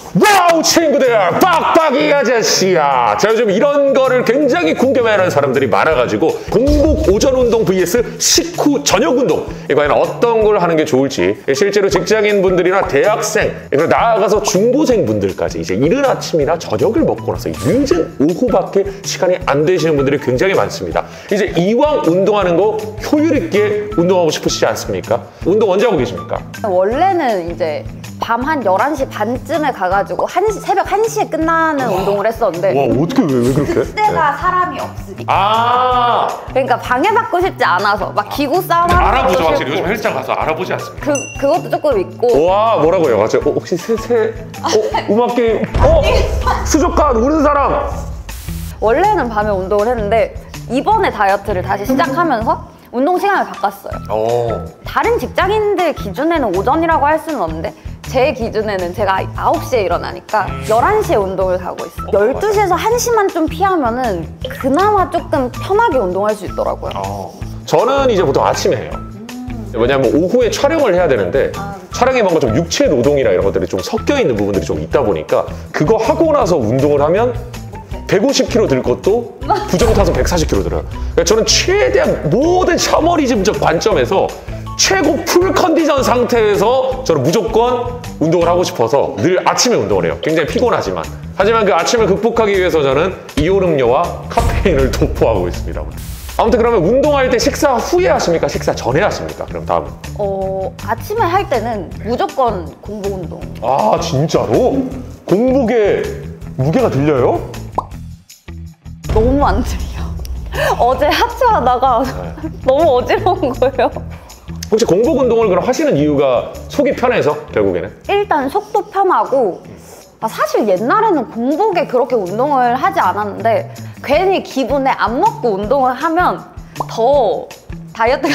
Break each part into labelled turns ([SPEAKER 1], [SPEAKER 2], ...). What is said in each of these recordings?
[SPEAKER 1] 와우 친구들 빡빡이 아저씨야. 자, 요즘 이런 거를 굉장히 궁금해하는 사람들이 많아가지고 공복 오전 운동 vs 식후 저녁 운동, 이 과연 어떤 걸 하는 게 좋을지, 실제로 직장인 분들이나 대학생, 그리고 나아가서 중고생 분들까지 이제 이른 아침이나 저녁을 먹고 나서 늦은 오후밖에 시간이 안 되시는 분들이 굉장히 많습니다. 이제 이왕 운동하는 거 효율 있게 운동하고 싶으시지 않습니까? 운동 언제 하고 계십니까?
[SPEAKER 2] 원래는 이제 밤 한 11시 반쯤에 가가지고 새벽 1시에 끝나는 운동을 했었는데.
[SPEAKER 1] 와, 어떻게 왜 그렇게?
[SPEAKER 2] 그때가 사람이 없으니까. 그러니까 방해받고 싶지 않아서 막 기구 싸움 하는
[SPEAKER 3] 알아보죠. 확실히 요즘 헬스장 가서 알아보지 않습니까?
[SPEAKER 2] 그것도 조금 있고.
[SPEAKER 1] 와, 뭐라고요? 맞아요. 혹시 음악 게임? 수족관 우는 사람!
[SPEAKER 2] 원래는 밤에 운동을 했는데 이번에 다이어트를 다시 시작하면서 운동 시간을 바꿨어요. 다른 직장인들 기준에는 오전이라고 할 수는 없는데 제 기준에는 제가 9시에 일어나니까 11시에 운동을 가고 있어요. 12시에서 1시만 좀 피하면은 그나마 조금 편하게 운동할 수 있더라고요.
[SPEAKER 1] 저는 이제 보통 아침에 해요. 왜냐면 오후에 촬영을 해야 되는데 촬영에 뭔가 좀 육체 노동이나 이런 것들이 좀 섞여 있는 부분들이 좀 있다 보니까 그거 하고 나서 운동을 하면 150kg 들 것도 부정 타서 140kg 들어요. 그러니까 저는 최대한 모든 샤머니즘적 관점에서 최고 풀 컨디션 상태에서 저는 무조건 운동을 하고 싶어서 늘 아침에 운동을 해요. 굉장히 피곤하지만. 하지만 그 아침을 극복하기 위해서 저는 이온음료와 카페인을 도포하고 있습니다. 아무튼 그러면 운동할 때 식사 후에 하십니까? 식사 전에 하십니까? 그럼 다음은?
[SPEAKER 2] 아침에 할 때는 무조건 공복 운동.
[SPEAKER 1] 아, 진짜로? 공복에 무게가 들려요?
[SPEAKER 2] 너무 안 들려. 어제 하체하다가 너무 어지러운 거예요.
[SPEAKER 1] 혹시 공복 운동을 그럼 하시는 이유가 속이 편해서 결국에는?
[SPEAKER 2] 일단 속도 편하고, 사실 옛날에는 공복에 그렇게 운동을 하지 않았는데 괜히 기분에 안 먹고 운동을 하면 더 다이어트가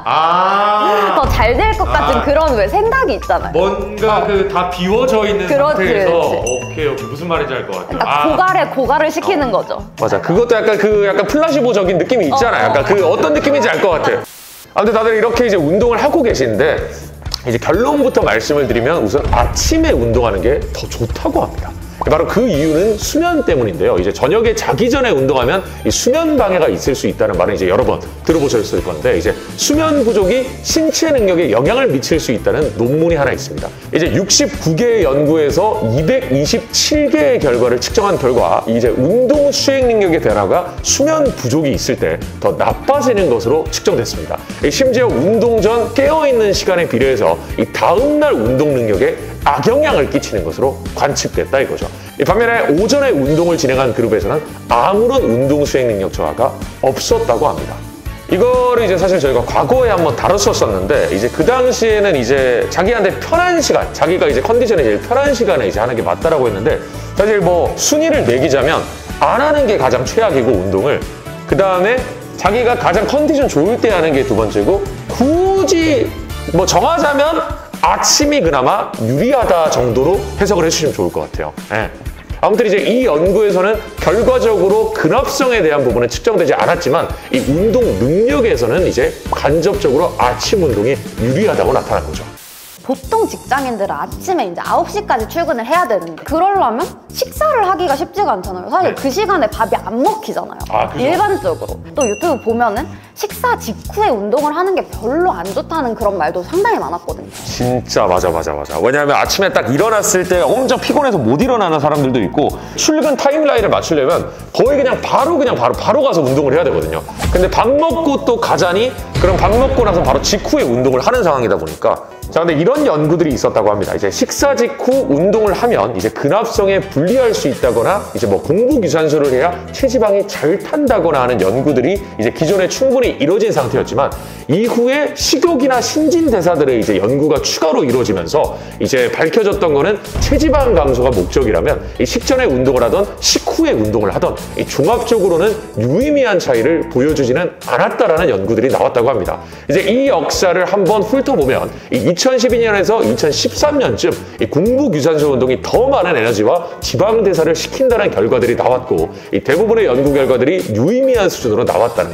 [SPEAKER 2] 더 잘 될 것 같은 그런 왜 생각이 있잖아요.
[SPEAKER 3] 뭔가 그 다 비워져 있는 상태에서
[SPEAKER 2] 그렇지.
[SPEAKER 3] 오케이 무슨 말인지 알 것 같아요.
[SPEAKER 2] 그러니까 고갈을 시키는 거죠.
[SPEAKER 1] 맞아. 그것도 약간 플라시보적인 느낌이 있잖아요. 약간 그 어떤 느낌인지 알 것 같아요. 아무튼 다들 이렇게 이제 운동을 하고 계신데 이제 결론부터 말씀을 드리면 우선 아침에 운동하는 게 더 좋다고 합니다. 바로 그 이유는 수면 때문인데요. 이제 저녁에 자기 전에 운동하면 이 수면 방해가 있을 수 있다는 말은 이제 여러 번 들어보셨을 건데, 이제 수면 부족이 신체 능력에 영향을 미칠 수 있다는 논문이 하나 있습니다. 이제 69개의 연구에서 227개의 결과를 측정한 결과 이제 운동 수행 능력의 변화가 수면 부족이 있을 때 더 나빠지는 것으로 측정됐습니다. 심지어 운동 전 깨어있는 시간에 비례해서 이 다음날 운동 능력에 악영향을 끼치는 것으로 관측됐다 이거죠. 반면에 오전에 운동을 진행한 그룹에서는 아무런 운동 수행 능력 저하가 없었다고 합니다. 이거를 이제 사실 저희가 과거에 한번 다뤘었는데 이제 그 당시에는 이제 자기한테 편한 시간, 자기가 이제 컨디션이 제일 편한 시간에 이제 하는 게 맞다라고 했는데, 사실 뭐 순위를 매기자면 안 하는 게 가장 최악이고 운동을, 그 다음에 자기가 가장 컨디션 좋을 때 하는 게 두 번째고, 굳이 뭐 정하자면 아침이 그나마 유리하다 정도로 해석을 해주시면 좋을 것 같아요. 네. 아무튼 이제 이 연구에서는 결과적으로 근합성에 대한 부분은 측정되지 않았지만 이 운동 능력에서는 이제 간접적으로 아침 운동이 유리하다고 나타난 거죠.
[SPEAKER 2] 보통 직장인들은 아침에 이제 9시까지 출근을 해야 되는데 그러려면 식사를 하기가 쉽지가 않잖아요. 사실 그 시간에 밥이 안 먹히잖아요. 일반적으로. 또 유튜브 보면은 식사 직후에 운동을 하는 게 별로 안 좋다는 그런 말도 상당히 많았거든요.
[SPEAKER 1] 진짜 맞아. 왜냐하면 아침에 딱 일어났을 때 엄청 피곤해서 못 일어나는 사람들도 있고, 출근 타임라인을 맞추려면 거의 그냥 바로 가서 운동을 해야 되거든요. 근데 밥 먹고 또 가자니 그럼 밥 먹고 나서 바로 직후에 운동을 하는 상황이다 보니까, 자, 근데 이런 연구들이 있었다고 합니다. 이제 식사 직후 운동을 하면 이제 근합성에 불리할 수 있다거나 이제 뭐 공복 유산소를 해야 체지방이 잘 탄다거나 하는 연구들이 이제 기존에 충분히 이루어진 상태였지만, 이후에 식욕이나 신진대사들의 이제 연구가 추가로 이루어지면서 이제 밝혀졌던 거는 체지방 감소가 목적이라면 이 식전에 운동을 하던 식후에 운동을 하던 이 종합적으로는 유의미한 차이를 보여주지는 않았다라는 연구들이 나왔다고 합니다. 이제 이 역사를 한번 훑어보면 이 2012년에서 2013년쯤 이 공복 유산소 운동이 더 많은 에너지와 지방 대사를 시킨다는 결과들이 나왔고, 이 대부분의 연구 결과들이 유의미한 수준으로 나왔다는 거죠.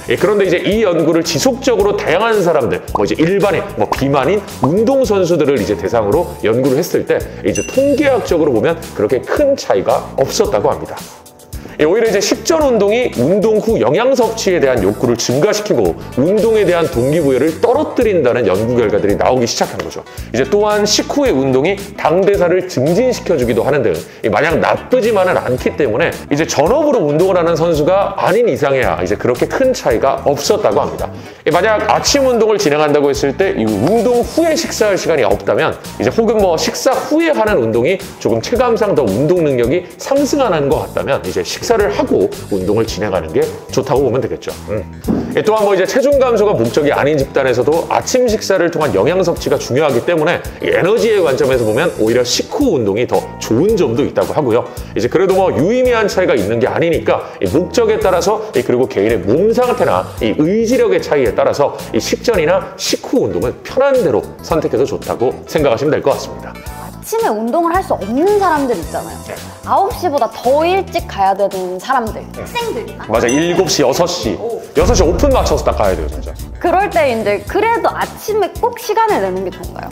[SPEAKER 1] 그런데 이제 이 연구를 지속적으로 다양한 사람들, 뭐 이제 일반인, 뭐 비만인, 운동선수들을 이제 대상으로 연구를 했을 때 이제 통계학적으로 보면 그렇게 큰 차이가 없었다고 합니다. 오히려 이제 식전 운동이 운동 후 영양 섭취에 대한 욕구를 증가시키고 운동에 대한 동기부여를 떨어뜨린다는 연구 결과들이 나오기 시작한 거죠. 이제 또한 식후의 운동이 당대사를 증진시켜주기도 하는 등 마냥 나쁘지만은 않기 때문에 이제 전업으로 운동을 하는 선수가 아닌 이상해야 이제 그렇게 큰 차이가 없었다고 합니다. 만약 아침 운동을 진행한다고 했을 때 이 운동 후에 식사할 시간이 없다면 이제 혹은 뭐 식사 후에 하는 운동이 조금 체감상 더 운동 능력이 상승하는 것 같다면 이제 식사를 하고 운동을 진행하는 게 좋다고 보면 되겠죠. 또한 뭐 이제 체중 감소가 목적이 아닌 집단에서도 아침 식사를 통한 영양 섭취가 중요하기 때문에 에너지의 관점에서 보면 오히려 식후 운동이 더 좋은 점도 있다고 하고요. 이제 그래도 뭐 유의미한 차이가 있는 게 아니니까 이 목적에 따라서 그리고 개인의 몸 상태나 이 의지력의 차이에 따라서 이 식전이나 식후 운동을 편한 대로 선택해도 좋다고 생각하시면 될 것 같습니다.
[SPEAKER 2] 아침에 운동을 할 수 없는 사람들 있잖아요. 9시보다 더 일찍 가야 되는 사람들, 학생들이나.
[SPEAKER 1] 맞아, 7시, 6시. 6시 오픈 맞춰서 딱 가야 돼요, 진짜.
[SPEAKER 2] 그럴 때 이제 그래도 아침에 꼭 시간을 내는 게 좋은가요?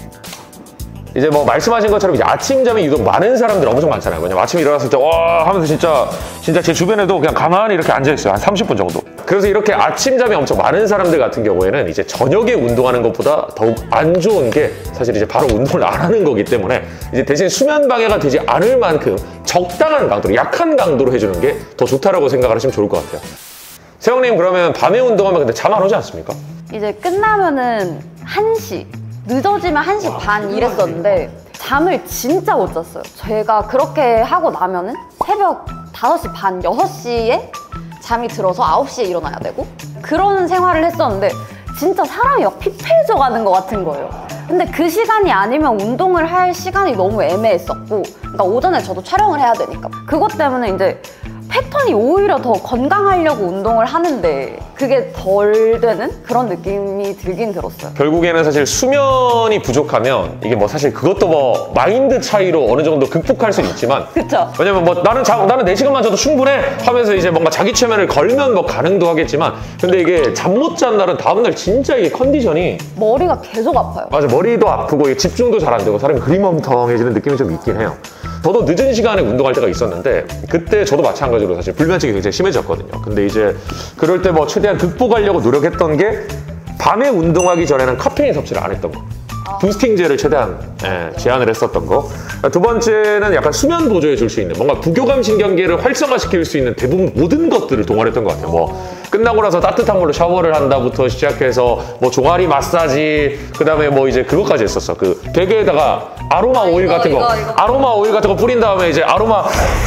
[SPEAKER 1] 이제 뭐 말씀하신 것처럼 이제 아침잠이 유독 많은 사람들 엄청 많잖아요. 왜냐면 아침에 일어났을 때 와 하면서 진짜 제 주변에도 그냥 가만히 이렇게 앉아있어요. 한 30분 정도. 그래서 이렇게 아침잠이 엄청 많은 사람들 같은 경우에는 이제 저녁에 운동하는 것보다 더욱 안 좋은 게 사실 이제 바로 운동을 안 하는 거기 때문에 이제 대신 수면 방해가 되지 않을 만큼 적당한 강도로, 약한 강도로 해주는 게 더 좋다라고 생각을 하시면 좋을 것 같아요. 세영님, 그러면 밤에 운동하면 근데 잠 안 오지 않습니까?
[SPEAKER 2] 이제 끝나면은 1시, 늦어지면 1시 반 이랬었는데 잠을 진짜 못 잤어요. 제가 그렇게 하고 나면은 새벽 5시 반, 6시에 잠이 들어서 9시에 일어나야 되고 그런 생활을 했었는데 진짜 사람이 막 피폐해져 가는 것 같은 거예요. 근데 그 시간이 아니면 운동을 할 시간이 너무 애매했었고, 그러니까 오전에 저도 촬영을 해야 되니까 그것 때문에 이제 패턴이 오히려 더 건강하려고 운동을 하는데 그게 덜 되는 그런 느낌이 들긴 들었어요.
[SPEAKER 1] 결국에는 사실 수면이 부족하면 이게 뭐 사실 그것도 뭐 마인드 차이로 어느 정도 극복할 수는 있지만
[SPEAKER 2] 그쵸?
[SPEAKER 1] 왜냐면 뭐 나는 4시간만 자도 충분해 하면서 이제 뭔가 자기 최면을 걸면 뭐 가능도 하겠지만 근데 이게 잠 못 잔 날은 다음날 진짜 이게 컨디션이
[SPEAKER 2] 머리가 계속 아파요.
[SPEAKER 1] 맞아, 머리도 아프고 이게 집중도 잘 안 되고 사람이 그리멍텅해지는 느낌이 좀 있긴 해요. 저도 늦은 시간에 운동할 때가 있었는데 그때 저도 마찬가지로 사실 불면증이 굉장히 심해졌거든요. 근데 이제 그럴 때 뭐 최대한 극복하려고 노력했던 게 밤에 운동하기 전에는 카페인 섭취를 안 했던 거. 부스팅제를 최대한 제한을 했었던 거. 두 번째는 약간 수면 보조해 줄 수 있는 뭔가 부교감 신경계를 활성화시킬 수 있는 대부분 모든 것들을 동원했던 것 같아요. 뭐 끝나고 나서 따뜻한 물로 샤워를 한다부터 시작해서 뭐 종아리 마사지, 그다음에 뭐 이제 그것까지 했었어. 그 베개에다가 아로마 오일 같은 거, 아로마 오일 같은 거 뿌린 다음에 이제 아로마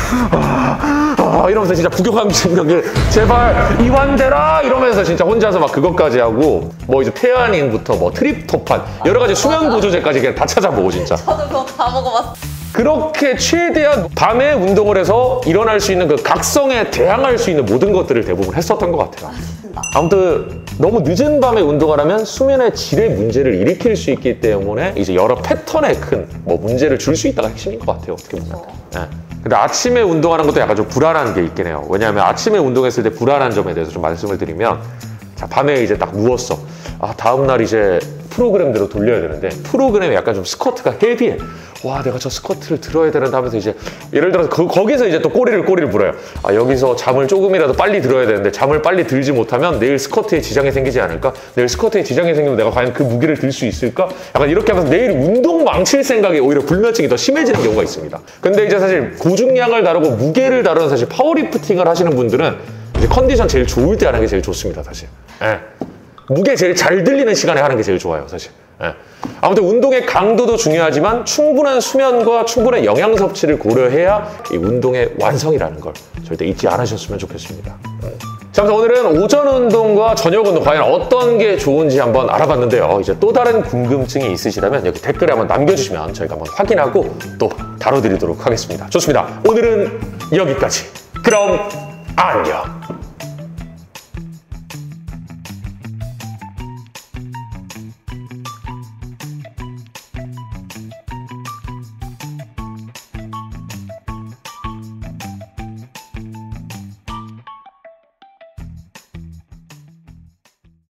[SPEAKER 1] 이러면서 진짜 부교감 신경계 제발 이완되라 이러면서 진짜 혼자서 막 그것까지 하고 뭐 이제 테아닌부터 뭐 트립토판 여러 가지 수면 보조제까지 그냥 다 찾아보고 진짜.
[SPEAKER 2] 저도 그거 다 먹어봤어요.
[SPEAKER 1] 그렇게 최대한 밤에 운동을 해서 일어날 수 있는 그 각성에 대항할 수 있는 모든 것들을 대부분 했었던 것 같아요. 아무튼 너무 늦은 밤에 운동을 하면 수면의 질의 문제를 일으킬 수 있기 때문에 이제 여러 패턴에 큰 뭐 문제를 줄 수 있다가 핵심인 것 같아요. 어떻게 보면. 네. 근데 아침에 운동하는 것도 약간 좀 불안한 게 있긴 해요. 왜냐하면 아침에 운동했을 때 불안한 점에 대해서 좀 말씀을 드리면 자, 밤에 이제 딱 누웠어. 아, 다음날 이제 프로그램대로 돌려야 되는데 프로그램에 약간 좀 스쿼트가 헤비해. 와, 내가 저 스쿼트를 들어야 되는데 하면서 이제 예를 들어서 거기서 이제 또 꼬리를 물어요. 아, 여기서 잠을 조금이라도 빨리 들어야 되는데 잠을 빨리 들지 못하면 내일 스쿼트에 지장이 생기지 않을까? 내일 스쿼트에 지장이 생기면 내가 과연 그 무게를 들 수 있을까? 약간 이렇게 하면서 내일 운동 망칠 생각에 오히려 불면증이 더 심해지는 경우가 있습니다. 근데 이제 사실 고중량을 다루고 무게를 다루는 사실 파워리프팅을 하시는 분들은 이제 컨디션 제일 좋을 때 하는 게 제일 좋습니다, 사실. 예. 무게 제일 잘 들리는 시간에 하는 게 제일 좋아요, 사실. 예. 아무튼 운동의 강도도 중요하지만 충분한 수면과 충분한 영양 섭취를 고려해야 이 운동의 완성이라는 걸 절대 잊지 않으셨으면 좋겠습니다. 자, 아무튼 오늘은 오전 운동과 저녁 운동 과연 어떤 게 좋은지 한번 알아봤는데요. 이제 또 다른 궁금증이 있으시다면 여기 댓글에 한번 남겨주시면 저희가 한번 확인하고 또 다뤄드리도록 하겠습니다. 좋습니다. 오늘은 여기까지. 그럼 안녕.